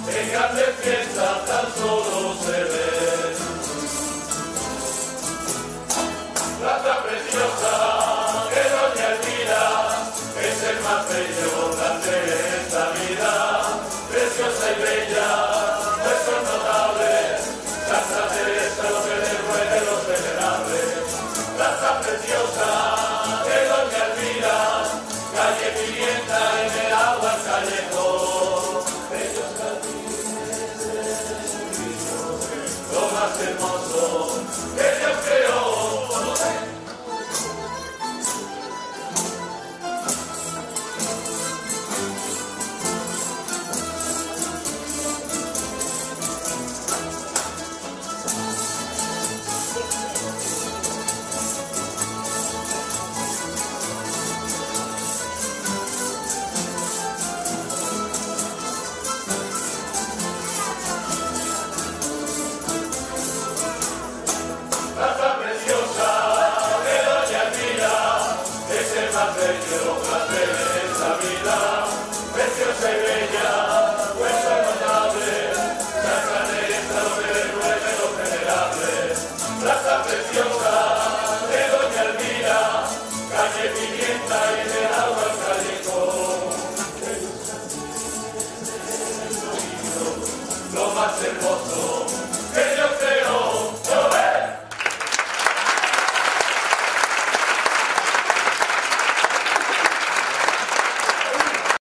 en grandes fiestas tan solo se ve. Plaza preciosa que doña Elvira es el más bello grande de esta vida, preciosa y bella, nuestro notable, Santa Teresa lo que le ruegue los venerables. Plaza preciosa de doña Elvira, calle Pimienta en el agua el callejón, bellos jardines de lo más hermoso que Dios creó. Plaza preciosa de doña Elvira es el más bello grande de esta vida, preciosa y bella, vuestra notable, Santa Teresa lo que le ruegue los venerables. Plaza preciosa de doña Elvira, calle Pimienta y en el agua el callejón, lo más hermoso